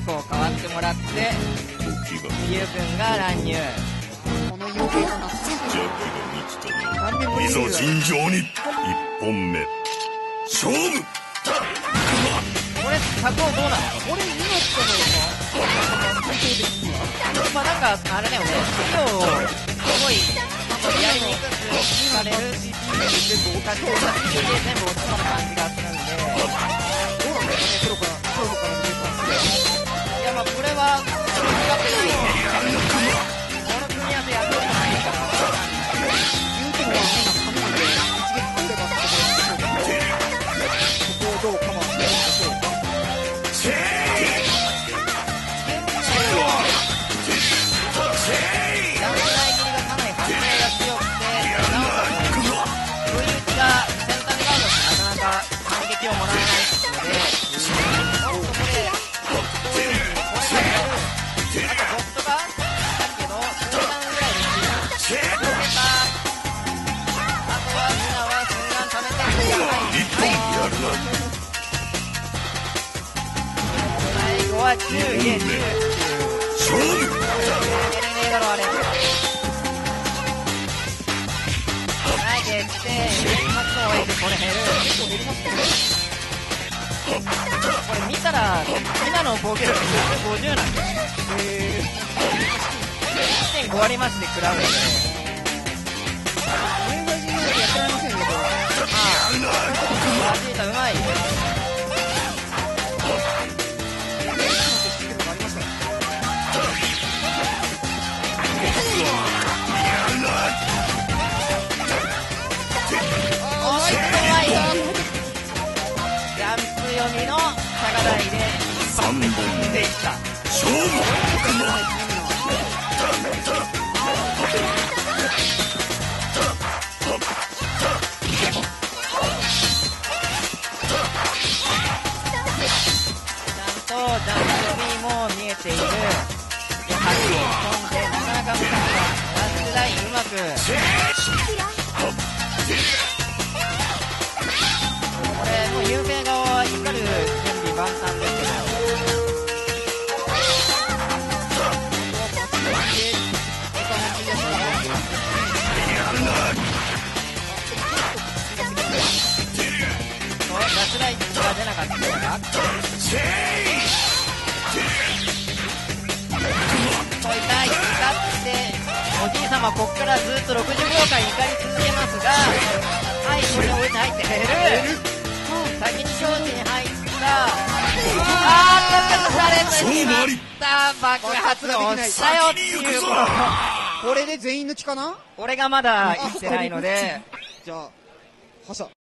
こう変わってもらってゆうくんが乱入。 この余計が懐かしい。何年ぶりに見る。 いざ尋常に1本目勝負だ。 これ作動どうなの？ これ命との最低ですね。 まあなんかあれだよね、資料をすごいやりにくくされる CPU 全部落ちそうな CPU で全部落ちそうな感じがするんで、 どうなんですかね、プロから見てたんで。 いやまあこれは使ってないこの組み合わせやったことないから言うてもは変な紙なんで一撃取ればってところでしょうか。そこをどうカバーしていくんでしょうか。 ダウンライ切りがかなり反応が強くて、なおかつ不意打ちが先端にガードしてなかなか反撃をもらえないので、そこでどういう風にこれがやる。あとボットがあるけど数段ぐらいできる。抜けた。あとはみんなは数段食べて最後は10ゲー10 勝負だろあれ。はいでって1発を終えてこれ減る。 結構減りますね。 これ見たら今の防御力50なんで1.5 割増しで食らうんで、 上がじないとやってられませんよ。 マジータうまい。ジャンプ読みの高台で 3本目できた。 勝負ちゃんとジャンプ読みも見えている。で8本でなかなか難しい。ラッシュラインうまくこれもう有名側は光る準備万端ですけど、ラスラインが出なかったのか痛い痛っておじい様こっからずっと60秒間怒り続けますが、はいこれで終えて入って減る。先に表示に入った崩されてしまった爆発が押したよっていうこれで全員抜きかな。 俺がまだ生きてないのでじゃあ覇者